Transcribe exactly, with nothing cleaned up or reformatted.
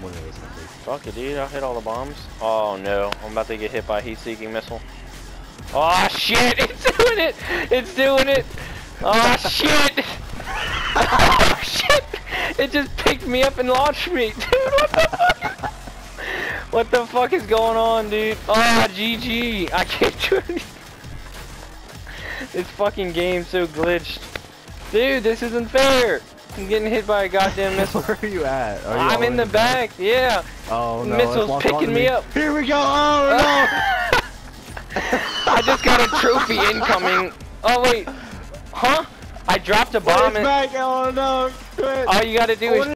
one of those numbers. Fuck it, dude. I hit all the bombs. Oh no, I'm about to get hit by a heat-seeking missile. Oh shit! It's doing it! It's doing it! Oh shit! Oh shit! It just picked me up and launched me, dude. What the fuck? What the fuck is going on, dude? Oh, G G! I can't do anything. This fucking game's so glitched, dude. This isn't fair. I'm getting hit by a goddamn missile. Where are you at? Are you I'm in the back. Yeah. Oh no! Missiles picking me up. Here we go! Oh no! I just got a trophy incoming. Oh wait, huh? I dropped a bomb. It's back. Oh no! Quit. All you gotta do is